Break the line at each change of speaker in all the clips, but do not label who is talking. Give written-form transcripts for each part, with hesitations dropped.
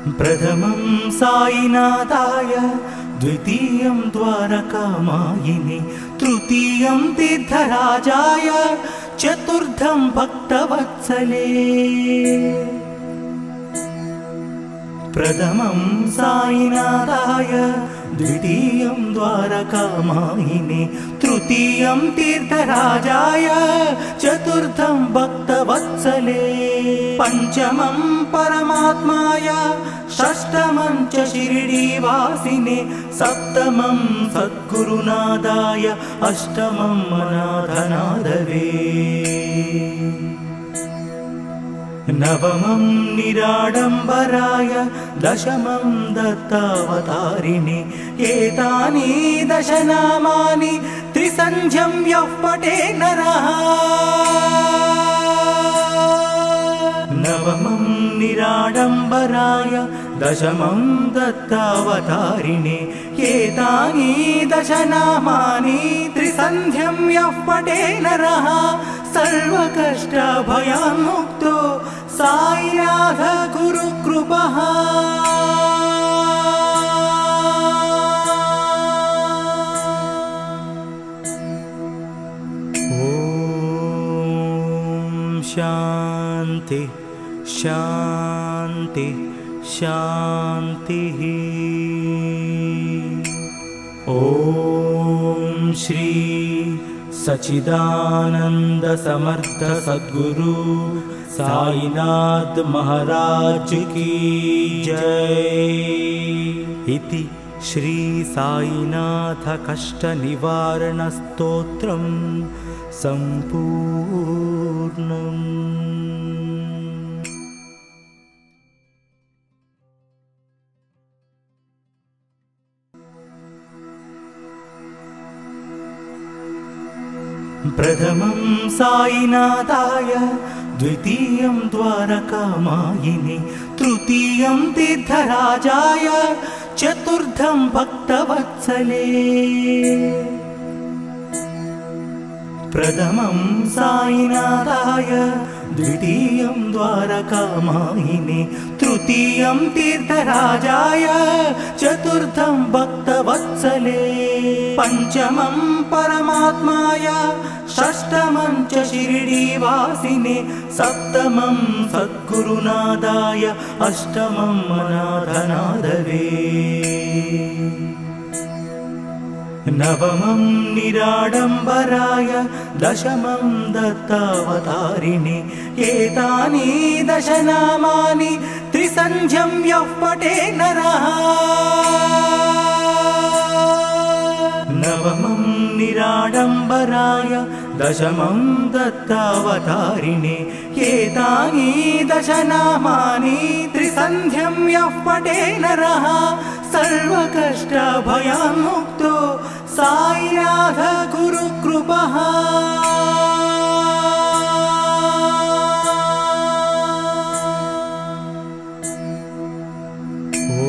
प्रथमं साईनाथाय, द्वितीयं द्वारकामायिने, तृतीयं तीर्थराजाय, चतुर्थं भक्तवत्सले। प्रथमं साईनाथाय, द्वितीयं द्वारकामायिने, तृतीयं तीर्थराजाय, चतुर्थं भक्तवत्सले। पंचमं परमात्माय, षष्ठमं च शिरडीवासिने, सप्तमं सद्गुरुनादाय, अष्टमं अनाथनाथवे। नवमं निराडम्बराय, दशमं दत्तावतारिणे, एतानि दशनामानि त्रिसन्ध्यं यः पठे नरः। नवमं निराडम्बराय, दशमं दत्तावतारिणे, एतानि दशनामानि त्रिसन्ध्यं यः पठे नरः, सर्वकष्टभयान्मुक्तो साईनाथ गुरुकृपः। ॐ शान्ति शान्ति शान्तिः। ॐ श्री सच्चिदानंद समर्थ सद्गुरु साईनाथ महाराज की जय। इति श्री साईनाथ कष्ट निवारण स्तोत्रं संपूर्णम्। प्रथमं साईनाथाय, द्वितीयं द्वारकामायिने, तृतीयं तीर्थराजाय, चतुर्थं भक्तवत्सले। प्रथमं साईनाथाय, द्वितीयं द्वारकामायिने, तृतीयं तीर्थराजाय, चतुर्थं भक्तवत्सले। पंचमं परमात्माय, षष्ठमं च शिरडीवासिने, सप्तमं सद्गुरुनादाय, अष्टमं अनाथनाथवे। नवमं निराडम्बराय, दशमं दत्तावतारिणे, एतानि दशनामानि त्रिसन्ध्यं यः पठे नरः। नवमं निराडम्बराय, दशमं दत्तावतारिणे, एतानि दशनामानि त्रिसन्ध्यं यः पठे नरः, सर्वकष्टभयान्मुक्तो साईनाथ गुरुकृपः। ॐ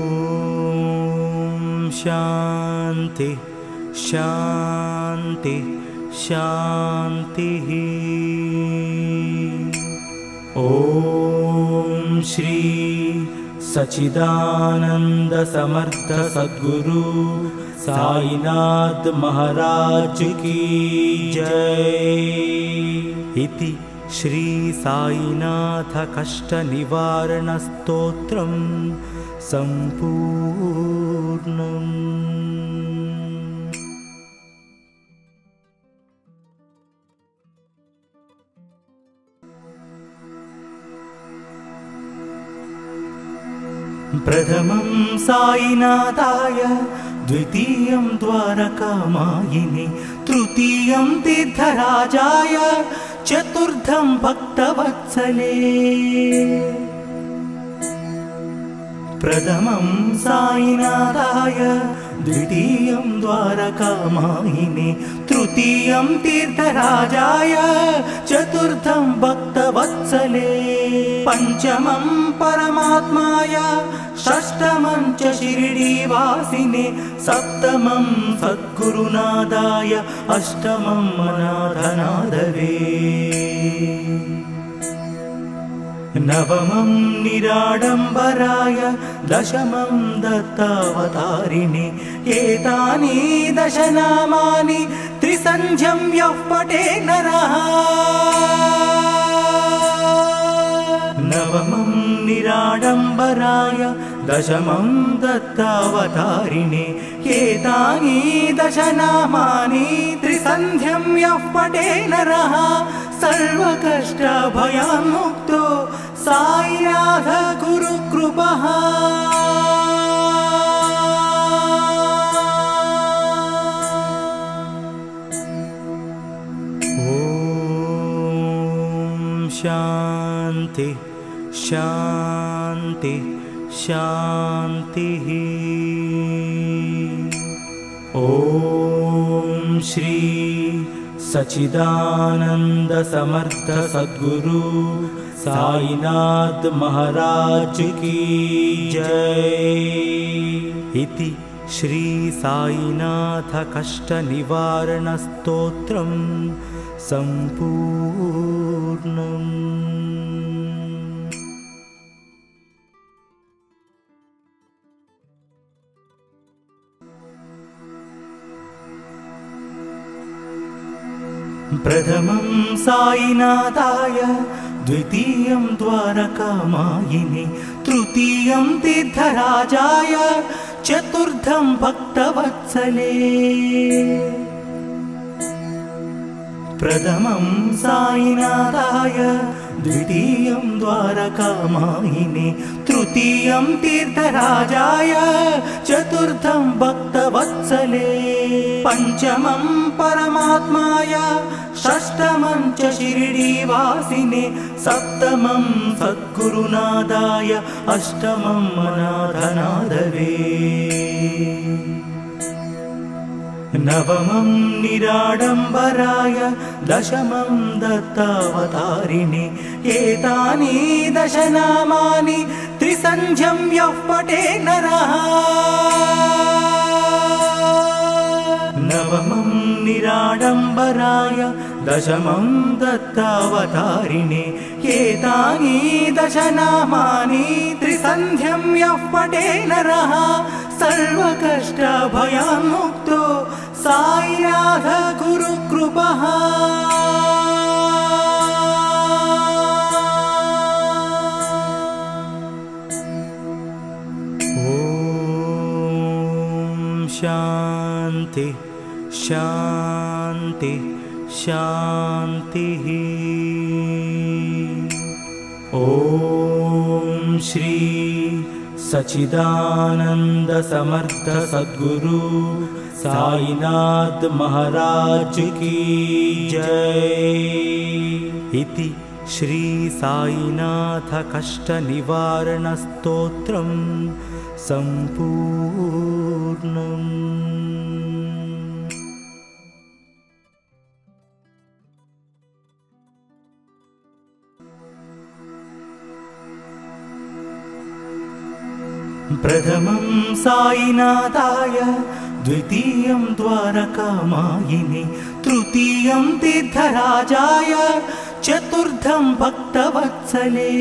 शान्ति शान्ति शान्तिः। ॐ श्री सच्चिदानंद समर्थ सद्गुरु साईनाथ महाराज की जय। इति श्री साईनाथ कष्ट निवारण स्तोत्रं संपूर्णम्। प्रथमं साईनाथाय, द्वितीयं द्वारकामायिने, तृतीयं तीर्थराजाय, चतुर्थं भक्तवत्सले। प्रथमं साईनाथाय, द्वितीयं द्वारकामायिने, तृतीयं तीर्थराजाय, चतुर्थं भक्तवत्सले। पंचमं परमात्माय, षष्ठमं च शिरडीवासिने, सप्तमं सद्गुरुनादाय, अष्टमं अनाथनाथवे। नवमं निराडम्बराय दशमं दत्तावतारिणे एतानि दशनामानि त्रिसन्ध्यं यः पठे नरः नवमं निराडम्बराय दशमं दत्तावतारिणे एतानि दशनामानि त्रिसन्ध्यं यः पठे नरः सर्वकष्टभयान्मुक्तो साईनाथ गुरुकृपः ॐ शान्ति शान्ति शान्तिः ॐ श्री सच्चिदानंद समर्थ सद्गुरु साईनाथ महाराज की जय। इति श्री साईनाथ कष्ट निवारण स्तोत्रम संपूर्णम्। प्रथमं साईनाथाय द्वितीयं द्वारकामायिने तृतीयं तीर्थराजाय चतुर्थं भक्तवत्सले। प्रथमं साईनाथाय द्वितीयं द्वारकामायिने तृतीयं तीर्थराजाय चतुर्थं भक्तवत्सले। पंचमं परमात्माय षष्ठमं च शिरडीवासिने सप्तमं सद्गुरुनादाय अष्टमं अनाथनाथवे। नवमं निराडम्बराय दशमं दत्तावतारिणे एतानि दशनामानि त्रिसन्ध्यं यः पठे नरः नवमं निराडम्बराय दशमं दत्तावतारिणे एतानि दशनामानि त्रिसन्ध्यं यः पठे नरः सर्वकष्टभयान्मुक्तो साईनाथ गुरुकृपः। ॐ शान्ति शान्ति शान्तिः। ॐ श्री सच्चिदानंद समर्थ सद्गुरु साईनाथ महाराज की जय। इति श्री साईनाथ कष्ट निवारण स्तोत्रम संपूर्णम्। प्रथमं साईनाथाय द्वितीयं द्वारकामायिने तृतीयं तीर्थराजाय चतुर्थं भक्तवत्सले।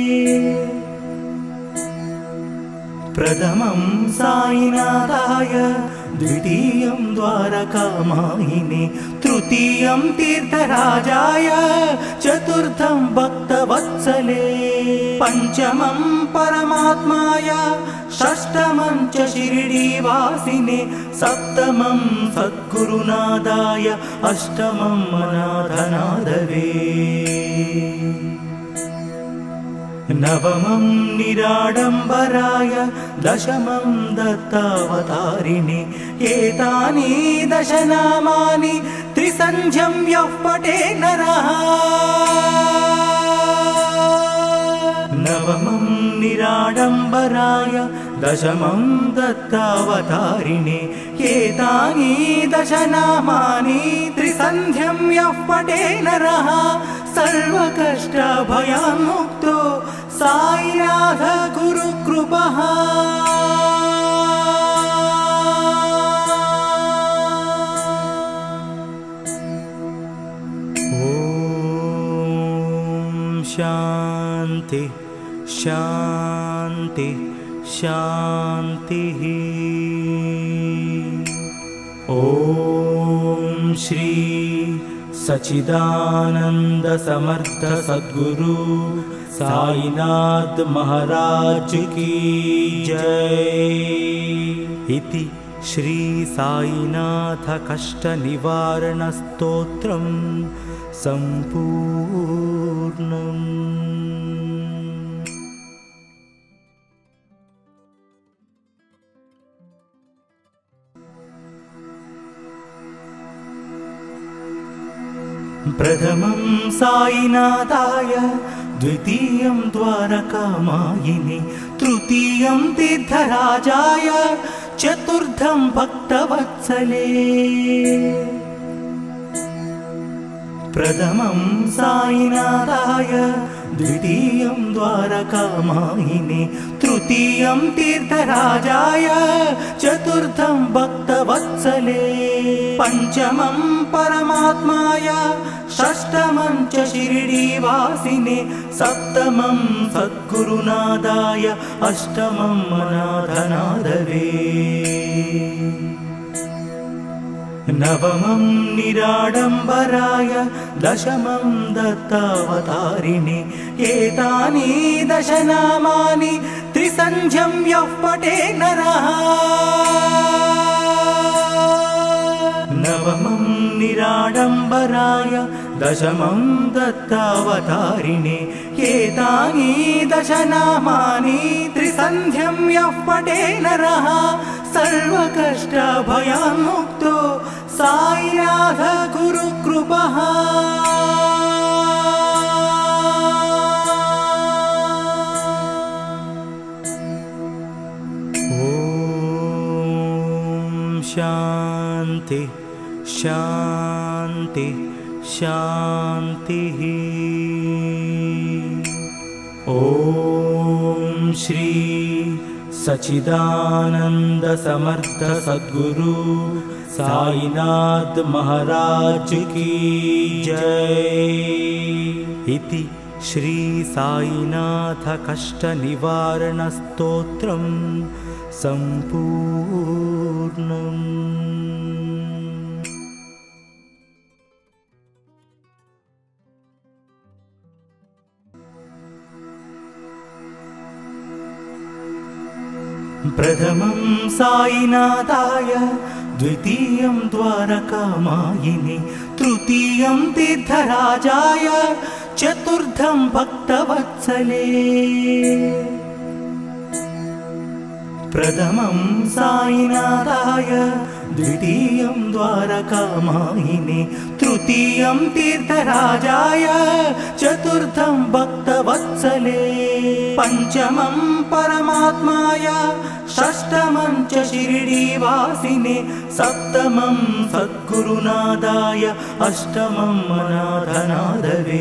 प्रथमं साईनाथाय द्वितीयं द्वारकामायिने तृतीयं तीर्थराजाय चतुर्थं भक्तवत्सले। पंचमं परमात्माय षष्ठमं च शिरडीवासिने सप्तमं सद्गुरुनादाय अष्टमं अनाथनाथवे। नवमं निराडम्बराय दशमं दत्तावतारिणे एतानि दशनामानि त्रिसन्ध्यं यः पठे नरः नवमं निराडम्बराय दशमं दत्तावतारिणे एतानि दशनामानि त्रिसन्ध्यं यः पठे नरः सर्वकष्टभयान्मुक्तो साईनाथ गुरुकृपः। ॐ शान्ति शान्ति शान्तिः। ॐ श्री सच्चिदानंद समर्थ सद्गुरु साईनाथ महाराज की जय। इति श्री साईनाथ कष्ट निवारण स्तोत्रम संपूर्णम्। प्रथमं साईनाथाय, द्वितीयं द्वारकामायिने, तृतीयं तीर्थराजाय, चतुर्थं भक्तवत्सले। प्रथमं साईनाथाय, द्वितीयं द्वारकामायिने, तृतीयं तीर्थराजाय, चतुर्थं भक्तवत्सले। पंचमं परमात्माय, षष्ठमं च शिरडीवासिने, सप्तमं सद्गुरुनाथाय, अष्टमं अनाथनाथवे। नवमं निराडम्बराय, दशमं दत्तावतारिणे। एतानि दश नामानि त्रिसन्ध्यं यः पठे नरः। नवमं निराडम्बराय, दशमं दत्तावतारिणे। एतानि दश नामानि त्रिसन्ध्यं यः पठे नरः, सर्वकष्टभयान्मुक्तो साईनाथ गुरुकृपः। ॐ शान्ति शान्ति शान्तिः। ॐ श्री सच्चिदानंद समर्थ सद्गुरु साईनाथ महाराज की जय। इति श्री साईनाथ कष्ट निवारण स्तोत्रम संपूर्णम्। प्रथमं साईनाथाय, द्वितीयं द्वारकामायिने, तृतीयं तीर्थराजाय, चतुर्थं भक्तवत्सले। प्रथमं साईनाथाय, द्वितीयं द्वारकामायिने, तृतीयं तीर्थराजाय, चतुर्थं भक्तवत्सले। पंचमं परमात्माय, षष्ठमं च शिरडीवासिने, सप्तमं सद्गुरुनाथाय, अष्टमं अनाथनाथवे।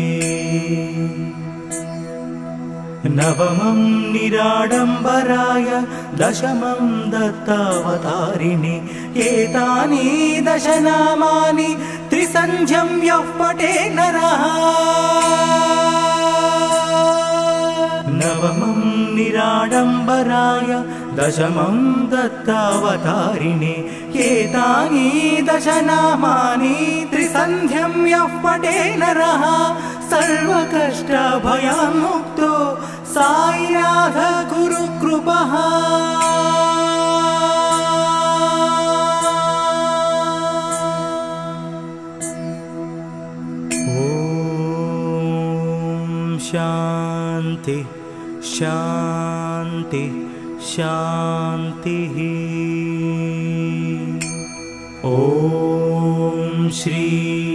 नवमं निराडम्बराय, दशमं दत्तावतारिणे। एतानि दश नामानि त्रिसन्ध्यं यः पठे नरः। नवमं निराडम्बराय, दशमं दत्तावतारिणे। एतानि दश नामानि त्रिसन्ध्यं यः पठे नरः, सर्वकष्टभयान्मुक्तो साईनाथ गुरुकृपः। ॐ शान्ति शान्ति शान्तिः। ॐ श्री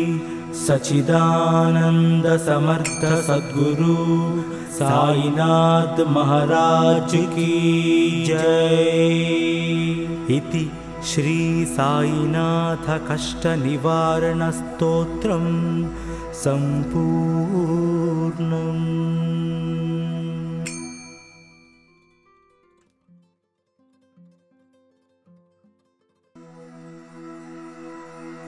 सच्चिदानंद समर्थ सद्गुरु साईनाथ महाराज की जय। इति श्री साईनाथ कष्ट निवारण स्तोत्रम संपूर्णम्।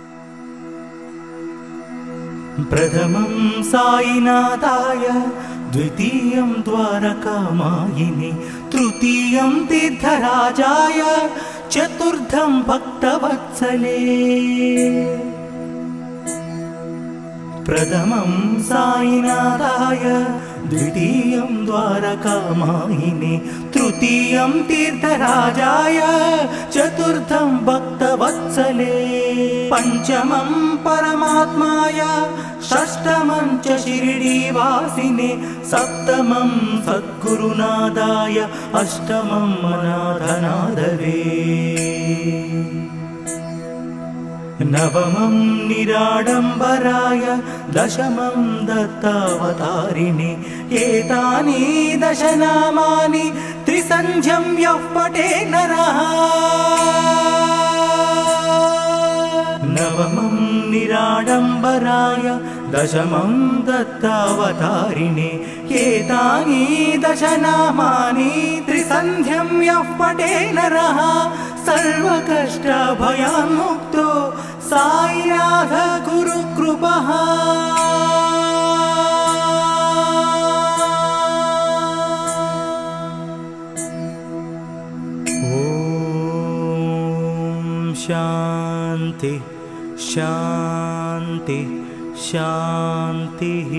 प्रथमं साईनाथाय, द्वितीयं द्वारकामायिनि तृतीयं तीर्थराजाय चतुर्थं भक्तवत्सले प्रथमं साईनाथाय द्वितीयं द्वारकामायिने तृतीयं तीर्थराजाय चतुर्थं भक्तवत्सले पंचमं परमात्माय षष्ठमं च शिरडीवासिने सप्तमं सद्गुरुनादाय अष्टमं अनाथनाथवे नवमं निराडम्बराय दशमं दत्तावतारिणे एतानि दशनामानि त्रिसन्ध्यं यः पठे नरः नवमं निराडम्बराय दशमं दत्तावतारिणे एतानि दशनामानि त्रिसन्ध्यं यः पठे नरः सर्वकष्टभयान्मुक्तो साईनाथ गुरुकृपः ॐ शान्ति शान्ति शान्तिः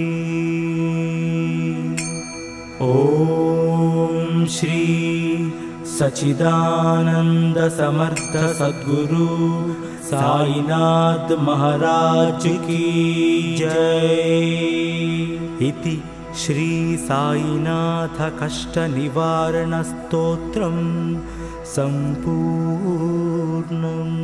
ॐ श्री सच्चिदानंद समर्थ सद्गुरु साईनाथ महाराज की जय। इति श्री साईनाथ कष्ट निवारण स्तोत्रं संपूर्णम्।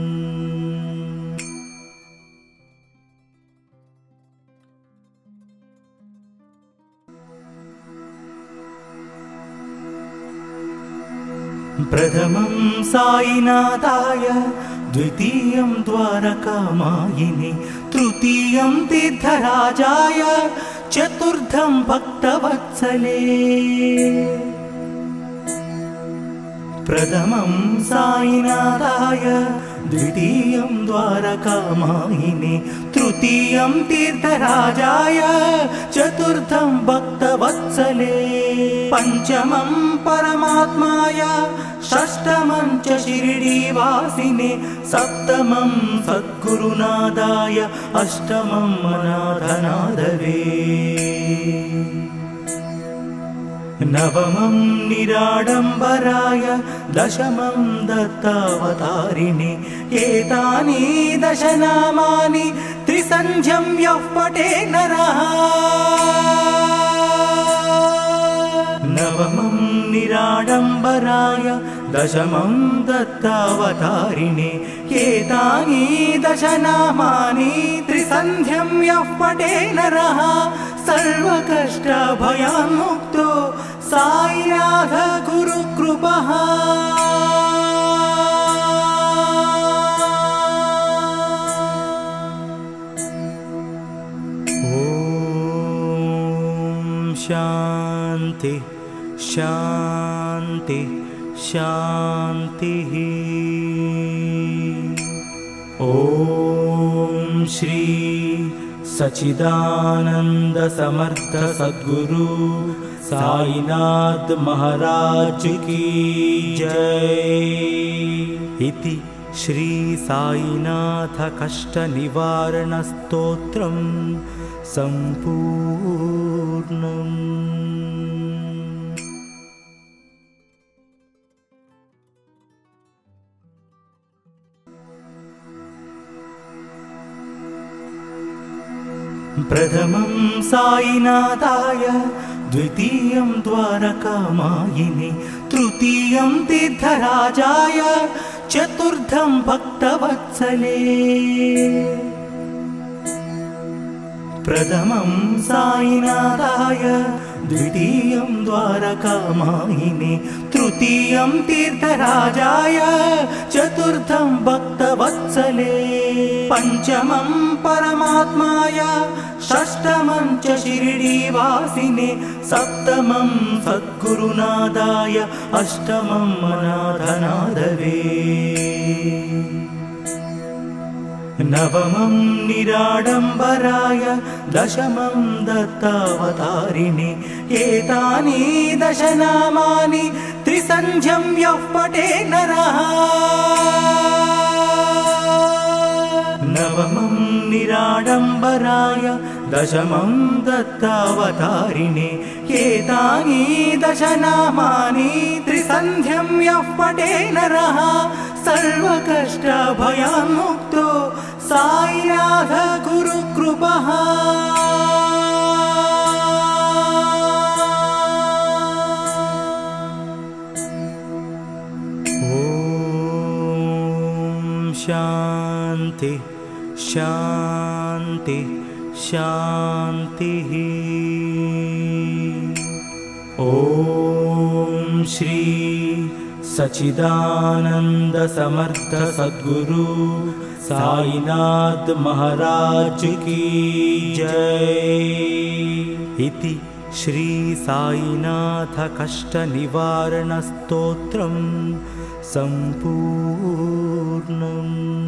प्रथमं साईनाथाय द्वितीयं द्वारकामायिने तृतीयं तीर्थराजाय चतुर्थं भक्तवत्सले प्रथमं साईनाथाय द्वितीयं द्वारकामायिने तृतीयं तीर्थराजाय चतुर्थं भक्तवत्सले पंचमं परमात्माय षष्ठमं च शिरडीवासिने सप्तमं सद्गुरुनादाय अष्टमं अनाथनाथवे नवमं निराडम्बराय दशमं दत्तावतारिणे एतानि दशनामानि त्रिसन्ध्यं यः पठे नरः नवमं निराडम्बराय दशमं दत्तावतारिणे एतानि दशनामानि त्रिसन्ध्यं यः पठे नरः सर्वकष्टभयान्मुक्तो साईनाथ गुरुकृपः ॐ शान्ति शान्ति शान्तिः ॐ श्री सच्चिदानंद समर्थ सद्गुरु साईनाथ महाराज की जय। इति श्री साईनाथ कष्ट निवारण स्तोत्रं संपूर्णम्। प्रथमं साईनाथाय द्वितीयं द्वारकामायिने तृतीयं तीर्थराजाय चतुर्थं भक्तवत्सले प्रथमं साईनाथाय द्वितीयं द्वारकामायिने तृतीयं तीर्थराजाय चतुर्थं भक्तवत्सले पंचमं परमात्माय षष्ठमं च शिरडीवासिने सप्तमं सद्गुरुनादाय अष्टमं अनाथनाथवे नवमं निराडम्बराय दशमं दत्तावतारिणे एतानि दशनामानि त्रिसन्ध्यं यः पठे नरः नवमं निराडम्बराय दशमं दत्तावतारिणे एतानि दशनामानि त्रिसन्ध्यं यः पठे नरः सर्वकष्टभयान्मुक्तो साईनाथ गुरुकृपः ॐ शान्ति शान्ति शान्तिः ॐ श्री सच्चिदानंद समर्थ सद्गुरु साईनाथ महाराज की जय। इति श्री साईनाथ कष्ट निवारण स्तोत्रम संपूर्णम्।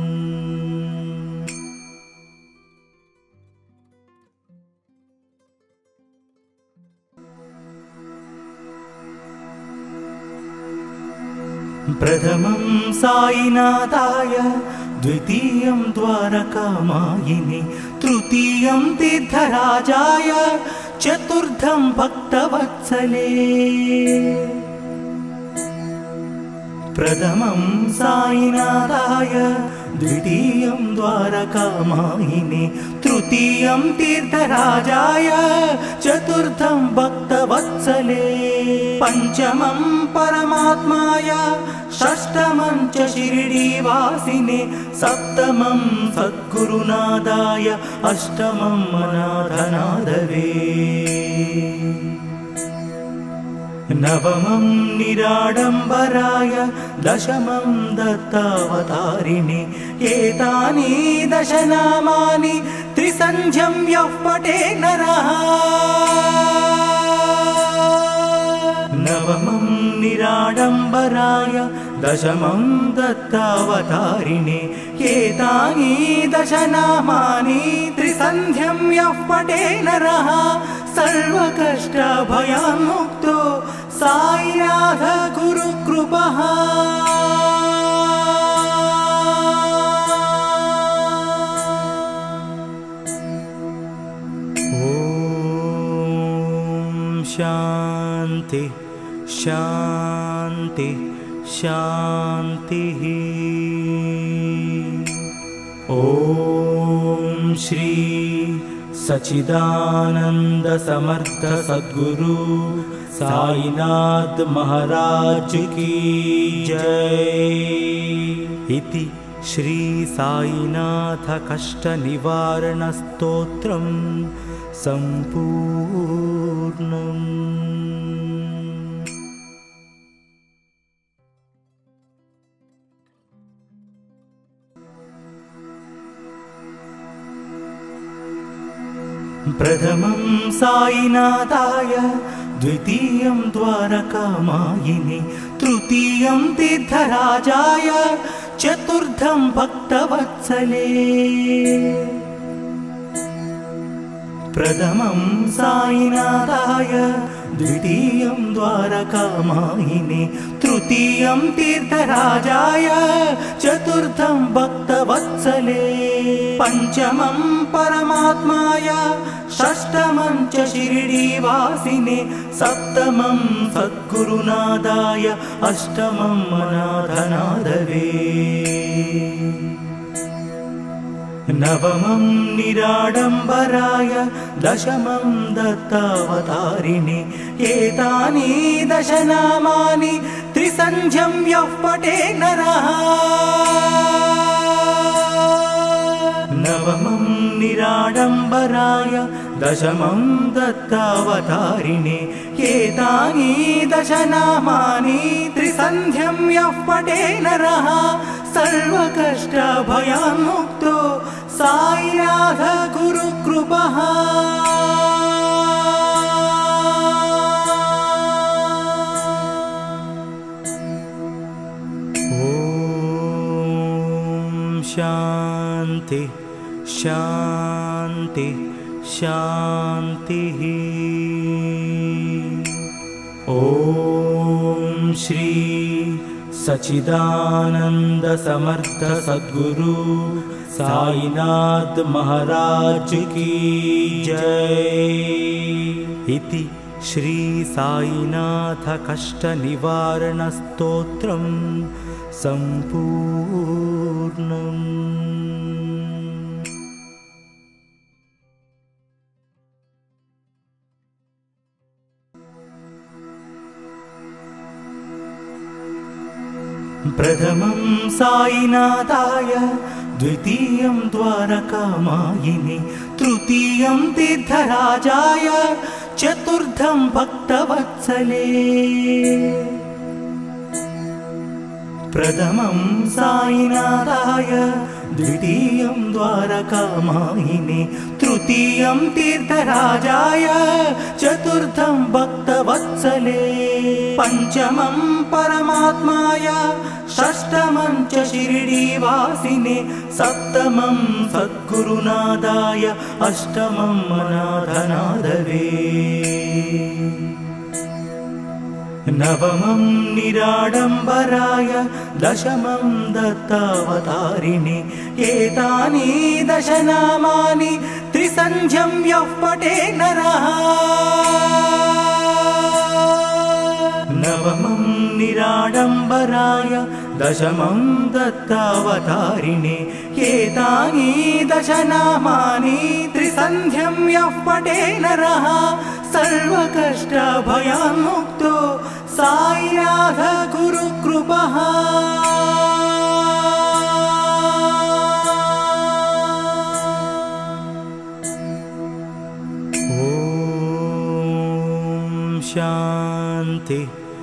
प्रथमं साईनाथाय द्वितीयं द्वारकामायिने तृतीयं तीर्थराजाय चतुर्थं भक्तवत्सले। प्रथमं साईनाथाय द्वितीयं द्वारकामायिने तृतीयं तीर्थराजाय चतुर्थं भक्तवत्सले। पंचमं परमात्माय षष्ठमं च शिरडीवासिने सप्तमं सद्गुरुनादाय अष्टमं अनाथनाथवे। नवमं निराडम्बराय दशमं दत्तावतारिणे एतानि दशनामानि त्रिसन्ध्यं यः पठे नरः नवमं निराडम्बराय दशमं दत्तावतारिणे एतानि दशनामानि त्रिसन्ध्यं यः पठे नरः सर्वकष्टभयान्मुक्तो साईनाथ गुरुकृपः। ॐ शान्ति शान्ति शान्तिः। ॐ श्री सच्चिदानंद समर्थ सद्गुरु साईनाथ महाराज की जय। इति श्री साईनाथ कष्ट निवारण स्तोत्रम संपूर्णम्। प्रथमं साईनाथाय द्वितीयं द्वारकामायिने तृतीयं तीर्थराजाय चतुर्थं भक्तवत्सले। प्रथमं साईनाथाय द्वितीयं द्वारकामायिने तृतीयं तीर्थराजाय चतुर्थं भक्तवत्सले। पंचमं परमात्माय षष्ठमं च शिरडीवासिने सप्तमं सद्गुरुनादाय अष्टमं अनाथनाथवे। नवमं निराडम्बराय दशमं दत्तावतारिणे एतानि दशनामानि त्रिसन्ध्यं यः पठे नरः नवमं निराडम्बराय दशमं दत्तावतारिणे एतानि दशनामानि त्रिसन्ध्यं यः पठे नरः सर्वकष्टभयान्मुक्तो साईनाथ गुरुकृपः। ॐ शान्ति शान्ति शान्ति शान्तिः। ॐ श्री सच्चिदानंद समर्थ सद्गुरु साईनाथ महाराज की जय। इति श्री साईनाथ कष्ट निवारण स्तोत्रम् सम्पूर्णम्। प्रथमं साईनाथाय, द्वितीयं द्वारकामायिने, तृतीयं तीर्थराजाय, चतुर्थं भक्तवत्सले। प्रथमं साईनाथाय, द्वितीयं द्वारकामायिने, तृतीयं तीर्थराजाय, चतुर्थं भक्तवत्सले। पंचमं परमात्माय, षष्ठमं च शिरडीवासिने, सप्तमं सद्गुरुनाथाय, अष्टमं अनाथनाथवे। नवमं निराडम्बराय, दशमं दत्तावतारिणे। एतानि दश नामानि त्रिसन्ध्यं यः पठे नरः। नवमं निराडम्बराय, दशमं दत्तावतारिणे। एतानि दश नामानि त्रिसन्ध्यं यः पठे नरः, सर्वकष्टभयान्मुक्तो साईनाथ गुरुकृपः। ॐ शान्ति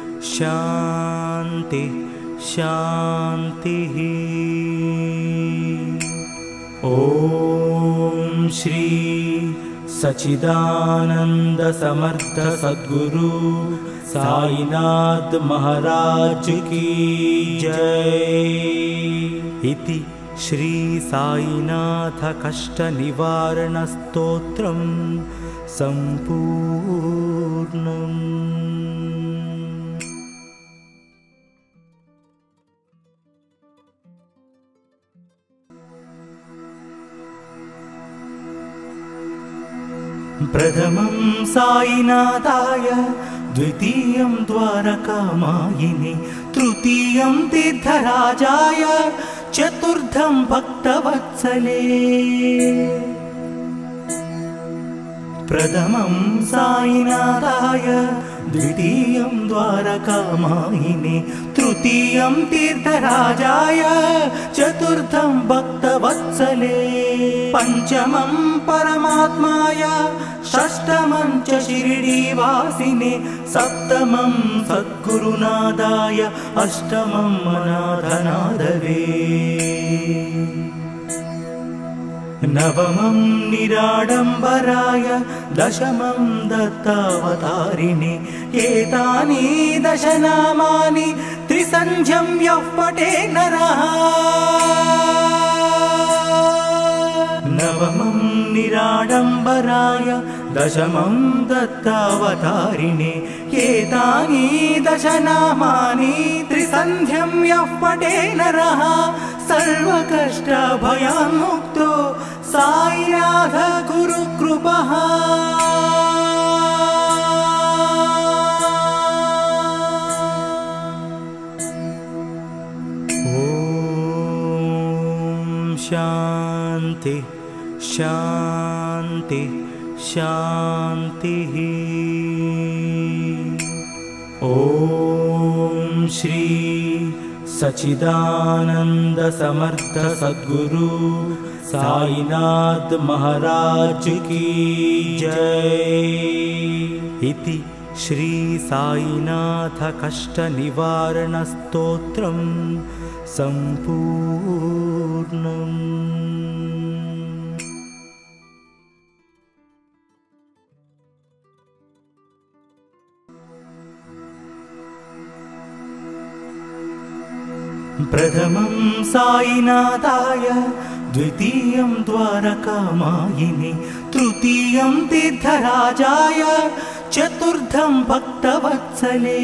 शान्ति शान्तिः। ॐ श्री सच्चिदानंद समर्थ सद्गुरु साईनाथ महाराज की जय। इति श्री साईनाथ कष्ट निवारण स्तोत्रम् सम्पूर्णम्। प्रथमं साईनाथाय, द्वितीयं द्वारकामायिने, तृतीयं तीर्थराजाय, चतुर्थं भक्तवत्सले। प्रथमं साईनाथाय, द्वितीयं द्वारकामायिने, तृतीयं तीर्थराजाय, चतुर्थं भक्तवत्सले। पंचमं परमात्माय, षष्ठमं च शिरडीवासिने, सप्तमं सद्गुरुनाथाय, अष्टमं अनाथनाथवे। नवमं निराडम्बराय, दशमं दत्तावतारिणे। एतानि दश नामानि त्रिसन्ध्यं यः पठे नरः। नवमं निराडम्बराय, दशमं दत्तावतारिणे। एतानि दश नामानि त्रिसन्ध्यं यः पठे नरः, सर्वकष्टभयान्मुक्तो साईनाथ गुरुकृपः। ॐ शान्ति शान्ति शान्तिः। ॐ श्री सच्चिदानंद समर्थ सद्गुरु साईनाथ महाराज की जय। इति श्री साईनाथ कष्ट निवारण स्तोत्रम् सम्पूर्णम्। प्रथमं साईनाथाय, द्वितीयं द्वारकामायिने तृतीयं तीर्थराजाय चतुर्थं भक्तवत्सले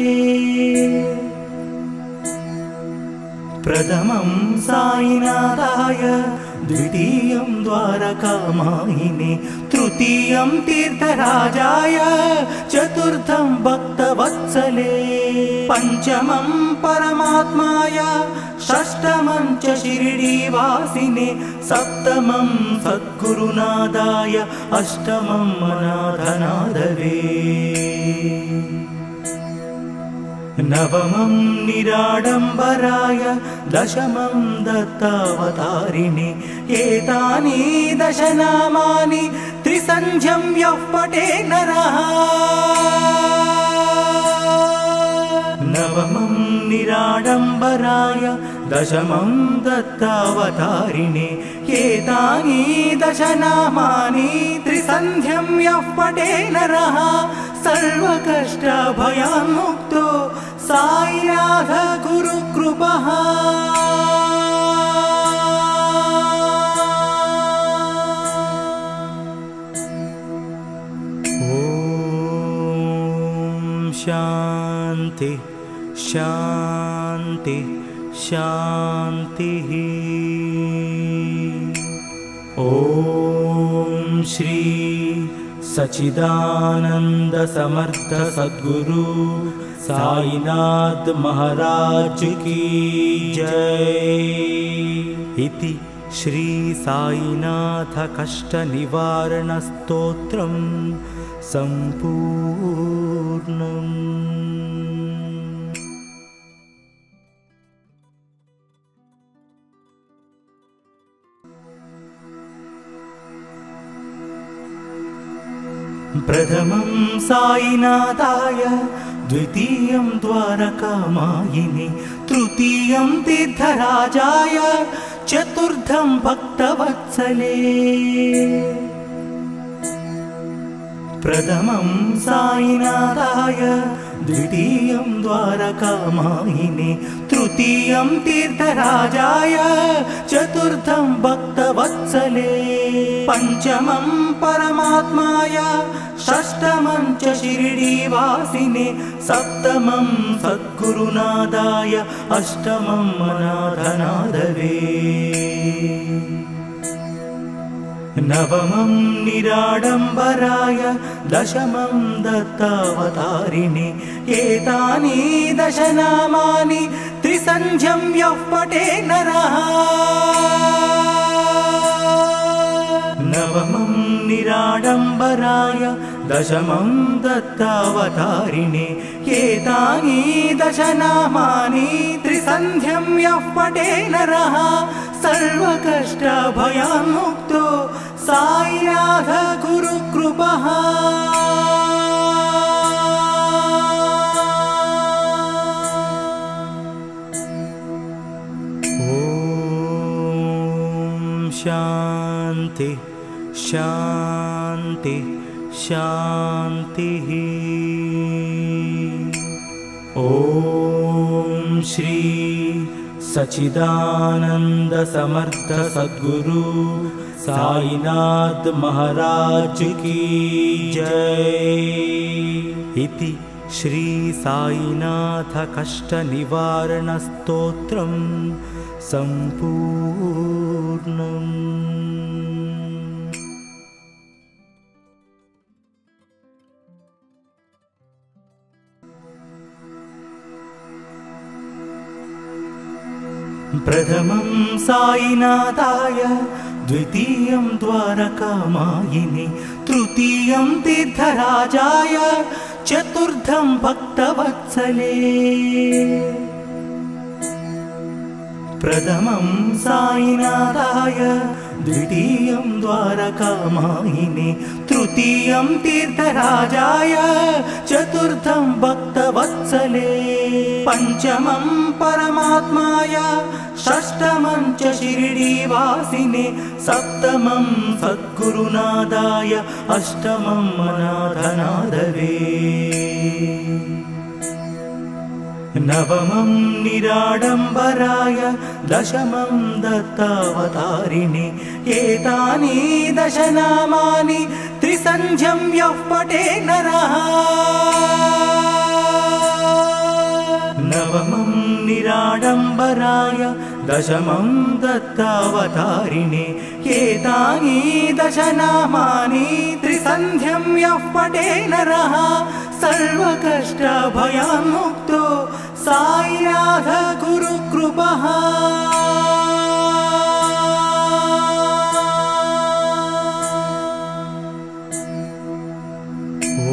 प्रथमं साईनाथाय द्वितीयं द्वारकामायिने तृतीयं तीर्थराजाय चतुर्थं भक्तवत्सले पंचमं परमात्माय षष्ठमं च शिरडीवासिने सप्तमं सद्गुरुनादाय अष्टमं अनाथनाथवे नवमं निराडम्बराय दशमं दत्तावतारिणे एतानि दशनामानि त्रिसन्ध्यं यः पठे नरः नवमं निराडम्बराय दशमं दत्तावतारिणे एतानि दशनामानि त्रिसन्ध्यं यः पठे नरः सर्वकष्टभयान्मुक्तो साईनाथ गुरुकृपः ॐ शान्ति शान्ति शान्तिः ॐ श्री सच्चिदानंद समर्थ सद्गुरु साईनाथ महाराज की जय। इति श्री साईनाथ कष्ट निवारण स्तोत्रं संपूर्णम्। प्रथमं साईनाथाय द्वितीयं द्वारकामायिने तृतीयं तीर्थराजाय चतुर्थं भक्तवत्सले प्रथमं साईनाथाय द्वितीयं द्वारकामायिने तृतीयं तीर्थराजाय चतुर्थं भक्तवत्सले पंचमं परमात्माय षष्ठमं च शिरडीवासिने सप्तमं सद्गुरुनादाय अष्टमं अनाथनाथवे नवमं निराडम्बराय दशमं दत्तावतारिणे एतानि दशनामानि त्रिसन्ध्यं यः पठे नरः नवमं निराडम्बराय दशमं दत्तावतारिणे एतानि दशनामानि त्रिसन्ध्यं यः पठे नरः सर्वकष्टभयान्मुक्तो साईनाथ गुरुकृपः ॐ शान्ति शान्ति शान्तिः ॐ श्री सच्चिदानंद समर्थ सद्गुरु साईनाथ महाराज की जय। इति श्री साईनाथ कष्ट निवारण स्तोत्रं संपूर्णम्। प्रथमं साईनाथाय द्वितीयं द्वारकामायिने तृतीयं तीर्थराजाय चतुर्थं भक्तवत्सले प्रथमं साईनाथाय द्वितीयं द्वारकामायिने तृतीयं तीर्थराजाय चतुर्थं भक्तवत्सले पंचमं परमात्माय षष्ठमं च शिरडीवासिने सप्तमं सद्गुरुनादाय अष्टमं अनाथनाथवे नवमं निराडम्बराय दशमं दत्तावतारिणे एतानि दशनामानि त्रिसन्ध्यं यः पठे नरः नवमं निराडम्बराय दशमं दत्तावतारिणे एतानि दशनामानि त्रिसन्ध्यं यः पठे नरः सर्वकष्टभयान्मुक्तो साईनाथ गुरुकृपः ॐ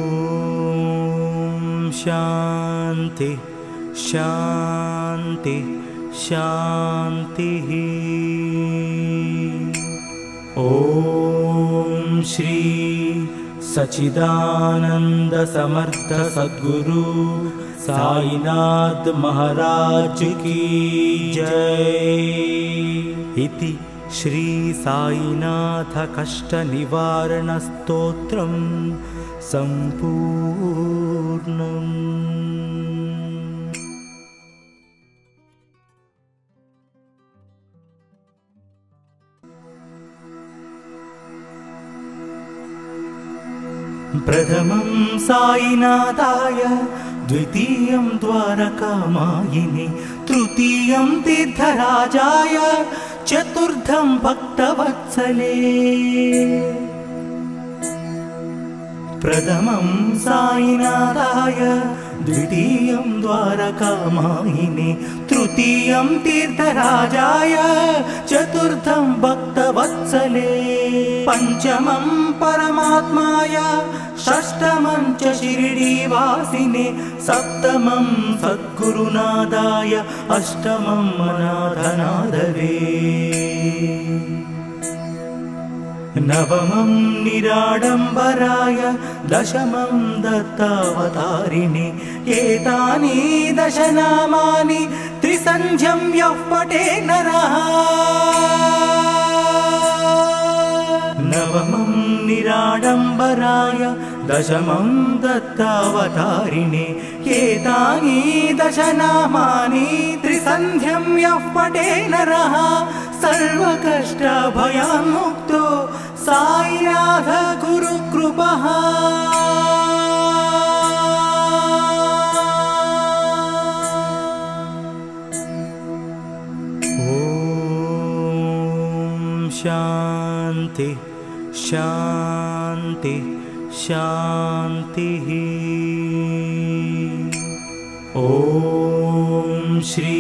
शान्ति शान्ति शान्तिः ॐ श्री सच्चिदानंद समर्थ सद्गुरु साईनाथ महाराज की जय। इति श्री साईनाथ कष्ट निवारण स्तोत्रम संपूर्णम्। प्रथमं साईनाथाय द्वितीयं द्वारकामायिने तृतीयं तीर्थराजाय चतुर्थं भक्तवत्सले। प्रथमं साईनाथाय द्वितीयं द्वारकामायिने तृतीयं तीर्थराजाय चतुर्थं भक्तवत्सले। पंचमं परमात्माय षष्ठमं च शिरडीवासिने सप्तमं सद्गुरुनादाय अष्टमं अनाथनाथवे। नवमं निराडम्बराय दशमं दत्तावतारिणे एतानि दशनामानि त्रिसन्ध्यं यः पठे नरः नवमं निराडम्बराय दशमं दत्तावतारिणे एतानि दशनामानि त्रिसन्ध्यं यः पठे नरः सर्वकष्टभयान्मुक्तो साईनाथ गुरुकृपः। ॐ शान्ति शान्ति शान्तिः। ॐ श्री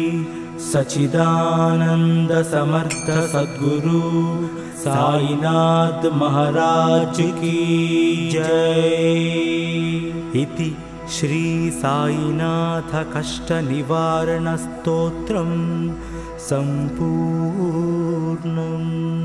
सच्चिदानंद समर्थ सद्गुरु साईनाथ महाराज की जय। इति श्री साईनाथ कष्ट निवारण स्तोत्रम संपूर्णम्।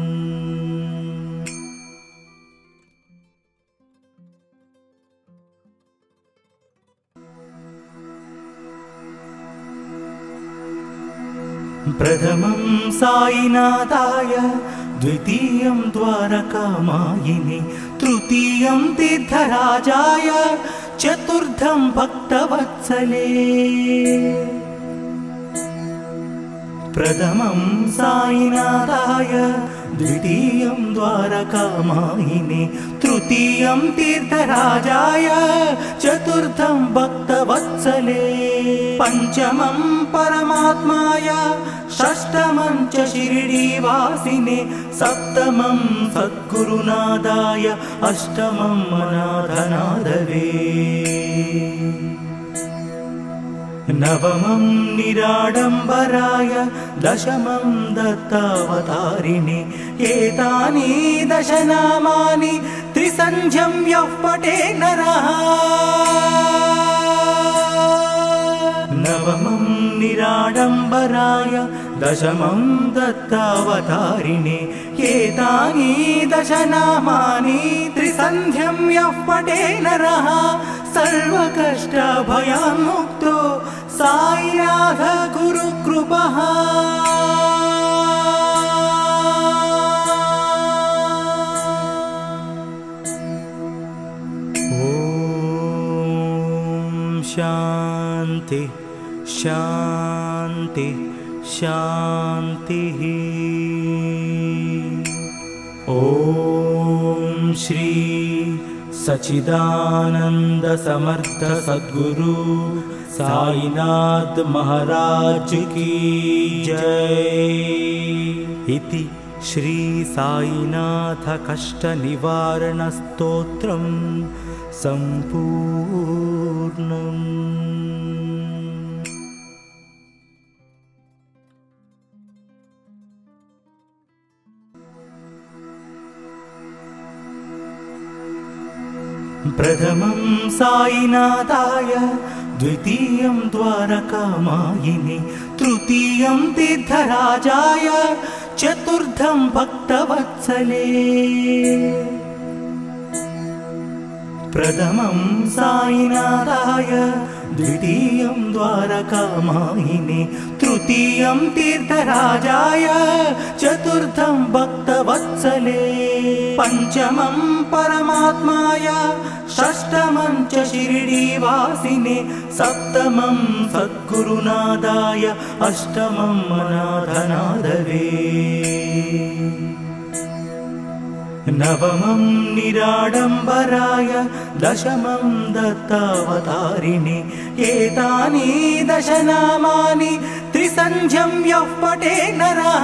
प्रथमं साईनाथाय द्वितीयं द्वारकामायिने तृतीयं तीर्थराजाय चतुर्थं भक्तवत्सले। प्रथमं साईनाथाय द्वितीयं द्वारकामायिने तृतीयं तीर्थराजाय चतुर्थं भक्तवत्सले। पंचमं परमात्माय षष्ठमं च शिरडीवासिने सप्तमं सद्गुरुनादाय अष्टमं अनाथनाथवे। नवमं निराडम्बराय दशमं दत्तावतारिणे एतानि दशनामानि त्रिसन्ध्यं यः पठे नरः नवमं निराडम्बराय दशमं दत्तावतारिणे एतानि दशनामानि त्रिसन्ध्यं यः पठे नरः सर्वकष्टभयान्मुक्तो साईनाथ गुरुकृपः। ॐ शान्ति शान्ति शान्ति शान्तिः। ॐ श्री सच्चिदानंद समर्थ सद्गुरु साईनाथ महाराज की जय। इति श्री साईनाथ कष्ट निवारण स्तोत्रम् सम्पूर्णम्। प्रथमं साईनाथाय, द्वितीयं द्वारकामायिने, तृतीयं तीर्थराजाय, चतुर्थं भक्तवत्सले। प्रथमं साईनाथाय, द्वितीयं द्वारकामायिने, तृतीयं तीर्थराजाय, चतुर्थं भक्तवत्सले। पंचमं परमात्माय, षष्ठमं च शिरडीवासिने, सप्तमं सद्गुरुनाथाय, अष्टमं अनाथनाथवे। नवमं निराडम्बराय, दशमं दत्तावतारिणे। एतानि दश नामानि त्रिसन्ध्यं यः पठे नरः।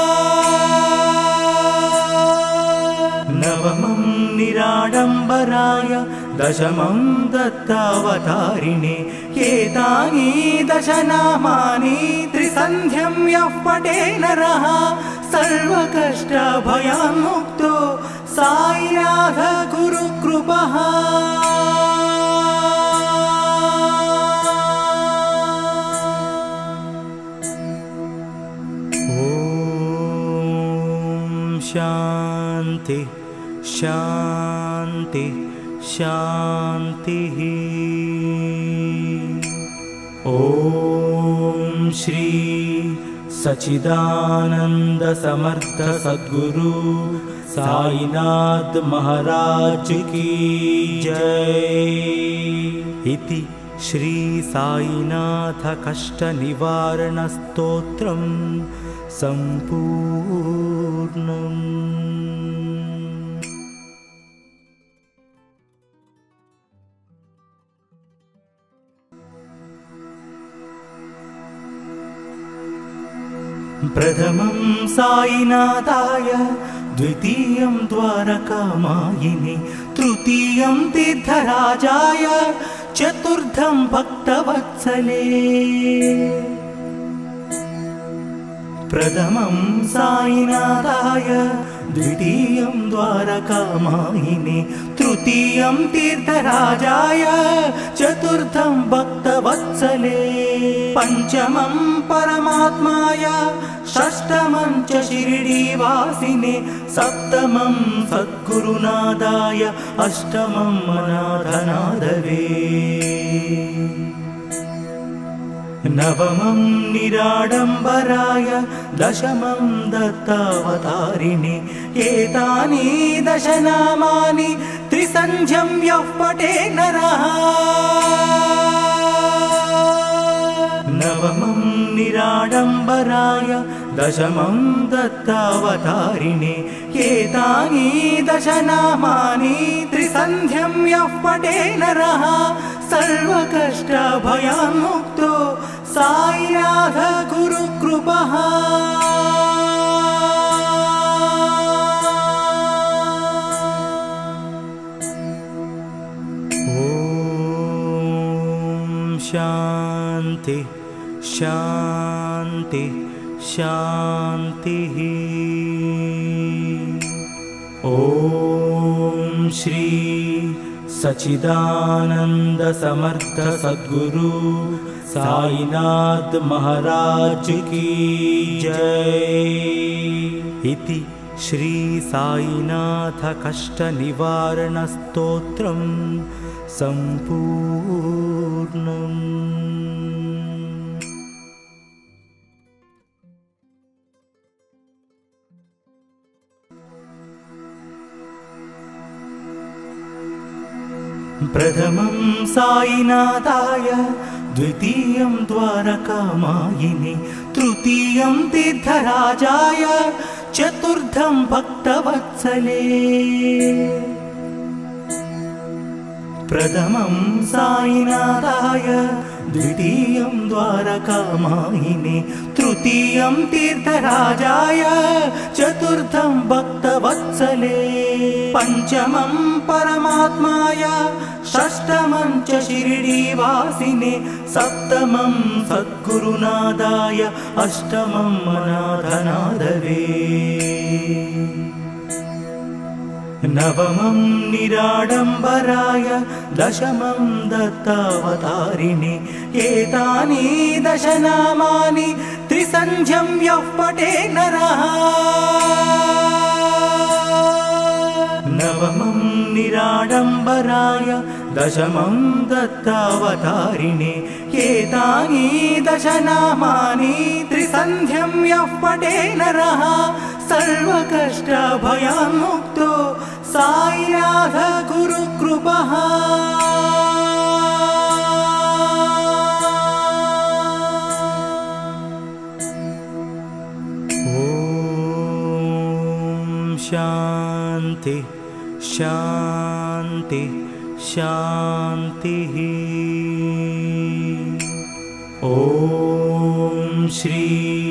नवमं निराडम्बराय, दशमं दत्तावतारिणे। एतानि दश नामानि त्रिसन्ध्यं यः पठे नरः, सर्वकष्टभयान्मुक्तो साईनाथ गुरुकृपः। ॐ शान्ति शान्ति शान्तिः। ॐ श्री सच्चिदानंद समर्थ सद्गुरु साईनाथ महाराज की जय। इति श्री साईनाथ कष्ट निवारण स्तोत्रम् सम्पूर्णम्। प्रथमं साईनाथाय, द्वितीयं द्वारकामायिने, तृतीयं तीर्थराजाय, चतुर्थं भक्तवत्सले। प्रथमं साईनाथाय, द्वितीयं द्वारकामायिने, तृतीयं तीर्थराजाय, चतुर्थं भक्तवत्सले। पंचमं परमात्माय, षष्ठमं च शिरडीवासिने, सप्तमं सद्गुरुनाथाय, अष्टमं अनाथनाथवे। नवमं निराडम्बराय, दशमं दत्तावतारिणे। एतानि दश नामानि त्रिसन्ध्यं यः पठे नरः। नवमं निराडम्बराय, दशमं दत्तावतारिणे। एतानि दश नामानि त्रिसन्ध्यं यः पठे नरः, सर्वकष्टभयान्मुक्तो साईनाथ गुरुकृपः। ॐ शान्ति शान्ति शान्तिः। ॐ श्री सच्चिदानंद समर्थ सद्गुरु साईनाथ महाराज की जय। इति श्री साईनाथ कष्ट निवारण स्तोत्रम् सम्पूर्णम्। प्रथमं साईनाथाय, द्वितीयं द्वारकामायिने तृतीयं तीर्थराजाय चतुर्थं भक्तवत्सले प्रथमं साईनाथाय द्वितीयं द्वारकामायिने तृतीयं तीर्थराजाय चतुर्थं भक्तवत्सले पंचमं परमात्माय षष्ठमं च शिरडीवासिने सप्तमं सद्गुरुनादाय अष्टमं अनाथनाथवे नवमं निराडम्बराय दशमं दत्तावतारिणे एतानि दशनामानि त्रिसन्ध्यं यः पठे नरः नवमं निराडम्बराय दशमं दत्तावतारिणे एतानि दशनामानि त्रिसन्ध्यं यः पठे नरः सर्वकष्टभयान्मुक्तो साईनाथ गुरुकृपः ॐ शान्ति शान्ति शान्तिः ॐ श्री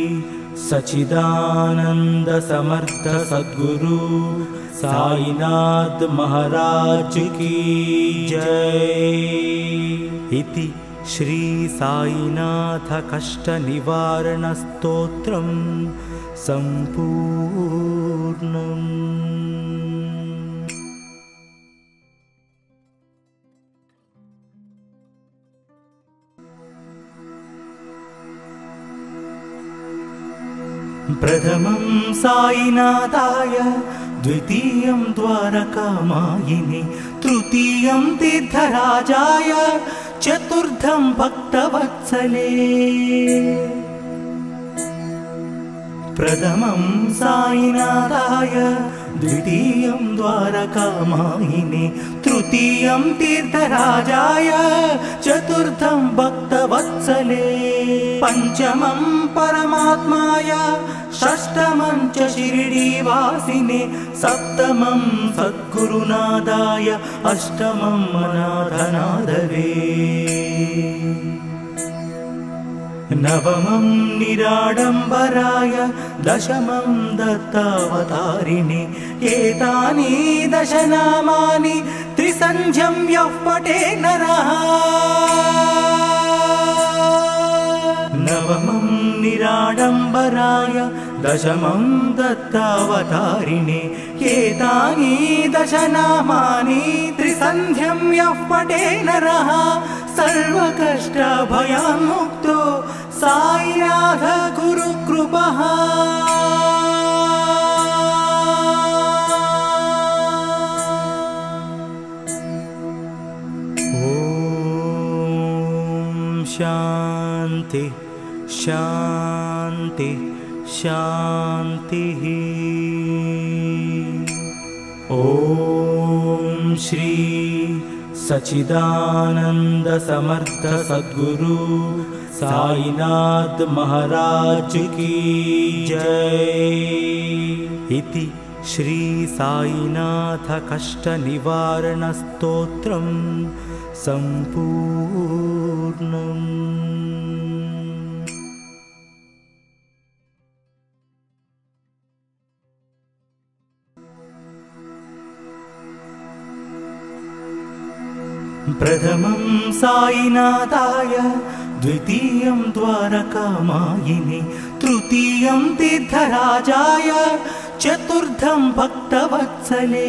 सच्चिदानंद समर्थ सद्गुरु साईनाथ महाराज की जय। इति श्री साईनाथ कष्ट निवारण स्तोत्रं संपूर्णम्। प्रथमं साईनाथाय द्वितीयं द्वारकामायिने तृतीयं तीर्थराजाय चतुर्थं भक्तवत्सले प्रथमं साईनाथाय द्वितीयं द्वारकामायिने तृतीयं तीर्थराजाय चतुर्थं भक्तवत्सले पंचमं परमात्माय षष्ठमं च शिरडीवासिने सप्तमं सद्गुरुनादाय अष्टमं अनाथनाथवे नवमं निराडम्बराय दशमं दत्तावतारिणे एतानि दशनामानि त्रिसन्ध्यं यः पठे नरः नवमं निराडम्बराय दशमं दत्तावतारिणे एतानि दशनामानि त्रिसन्ध्यं यः पठे नरः सर्वकष्टभयान्मुक्तो साईनाथ गुरुकृपः ॐ शान्ति शान्ति शान्तिः ॐ श्री सच्चिदानंद समर्थ सद्गुरु साईनाथ महाराज की जय। इति श्री साईनाथ कष्ट निवारण स्तोत्रं संपूर्णम्। प्रथमं साईनाथाय द्वितीयं द्वारकामायिने तृतीयं तीर्थराजाय चतुर्थं भक्तवत्सले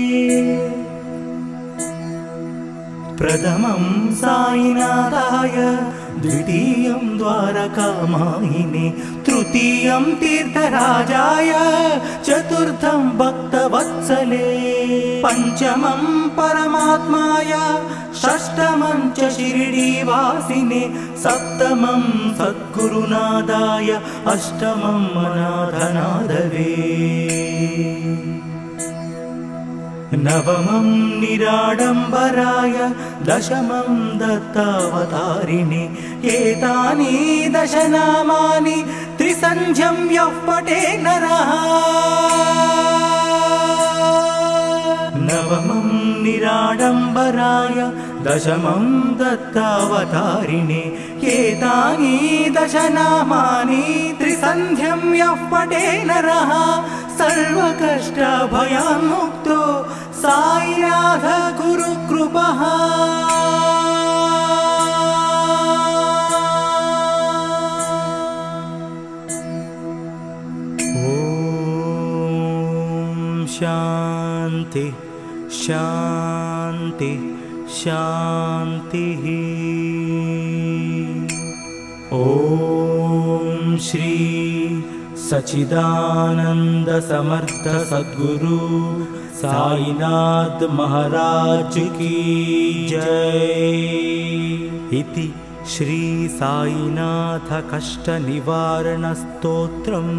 प्रथमं साईनाथाय द्वितीयं द्वारकामायिने तृतीयं तीर्थराजाय चतुर्थं भक्तवत्सले पंचमं परमात्माय षष्ठमं च शिरडीवासिने सप्तमं सद्गुरुनादाय अष्टमं अनाथनाथवे नवमं निराडम्बराय दशमं दत्तावतारिणे एतानि दशनामानि त्रिसन्ध्यं यः पठे नरः नवमं निराडम्बराय दशमं दत्तावतारिणे एतानि दशनामानि त्रिसन्ध्यं यः पठे नरः सर्वकष्टभयान्मुक्तो साईनाथ गुरुकृपः ॐ शान्ति शान्ति शान्तिः ॐ श्री सच्चिदानंद समर्थ सद्गुरु साईनाथ महाराज की जय। इति श्री साईनाथ कष्ट निवारण स्तोत्रम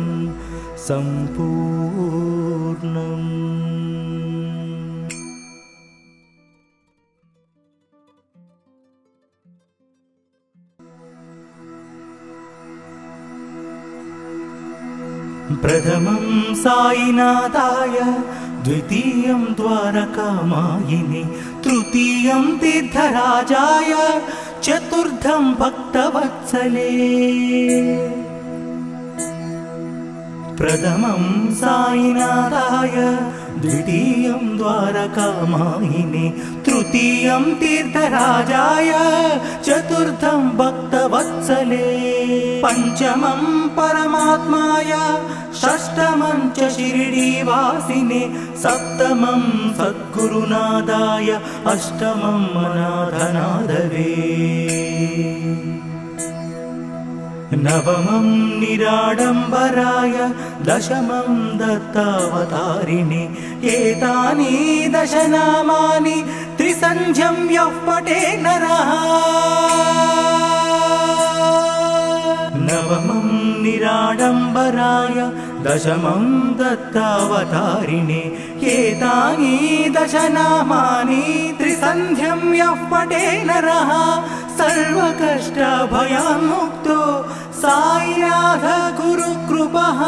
संपूर्णम्। प्रथमं साईनाथाय द्वितीयं द्वारकामायिने तृतीयं तीर्थराजाय चतुर्थं भक्तवत्सले। प्रथमं साईनाथाय द्वितीयं द्वारकामायिने तृतीयं तीर्थराजाय चतुर्थं भक्तवत्सले। पंचमं परमात्माय षष्ठमं च शिरडीवासिने सप्तमं सद्गुरुनादाय अष्टमं अनाथनाथवे। नवमं निराडम्बराय दशमं दत्तावतारिणे एतानि दशनामानि त्रिसन्ध्यं यः पठे नरः नवमं निराडम्बराय दशमं दत्तावतारिणे एतानि दशनामानि त्रिसन्ध्यं यः पठे नरः सर्वकष्टभयान्मुक्तो साईनाथ गुरुकृपः।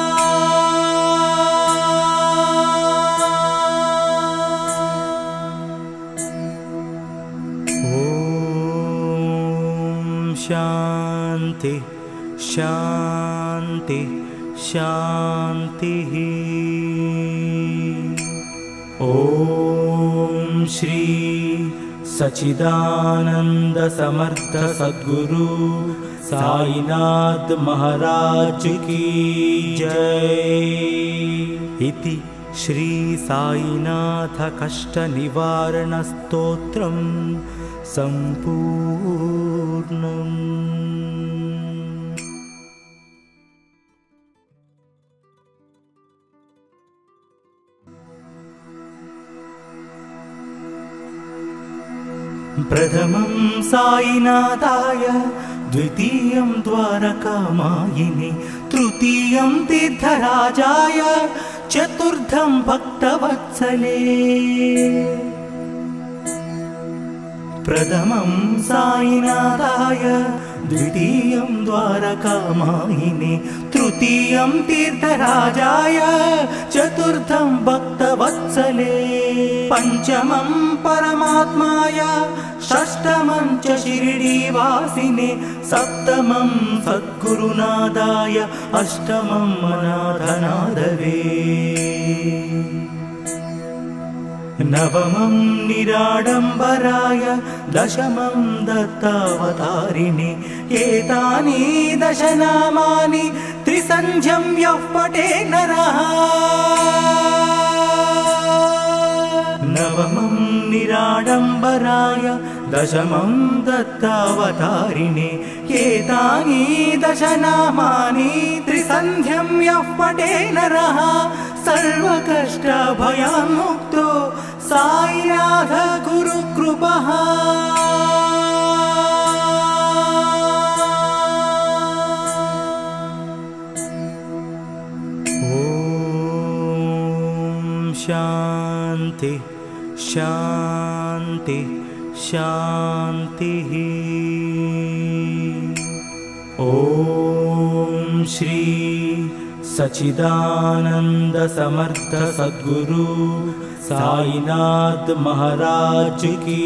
ॐ शान्ति शान्ति शान्तिः। ॐ श्री सच्चिदानंद समर्थ सद्गुरु साईनाथ महाराज की जय। इति श्री साईनाथ कष्ट निवारण स्तोत्रम संपूर्णम्। प्रथमं साईनाथाय द्वितीयं द्वारकामायिने तृतीयं तीर्थराजाय चतुर्थं भक्तवत्सले। प्रथमं साईनाथाय द्वितीयं द्वारकामायिने तृतीयं तीर्थराजाय चतुर्थं भक्तवत्सले। पंचमं परमात्माय षष्ठमं च शिरडीवासिने सप्तमं सद्गुरुनादाय अष्टमं अनाथनाथवे। नवमं निराडम्बराय दशमं दत्तावतारिणे एतानि दशनामानि त्रिसन्ध्यं यः पठे नरः नवमं निराडम्बराय दशमं दत्तावतारिणे एतानि दशनामानि त्रिसन्ध्यं यः पठे नरः सर्वकष्टभयान्मुक्तो साईनाथ गुरुकृपः। ॐ शान्ति शान्ति शान्तिः। ॐ श्री सच्चिदानंद समर्थ सद्गुरु साईनाथ महाराज की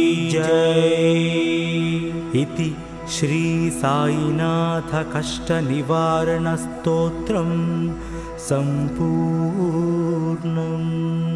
जय। इति श्री साईनाथ कष्ट निवारण स्तोत्रम् सम्पूर्णम्।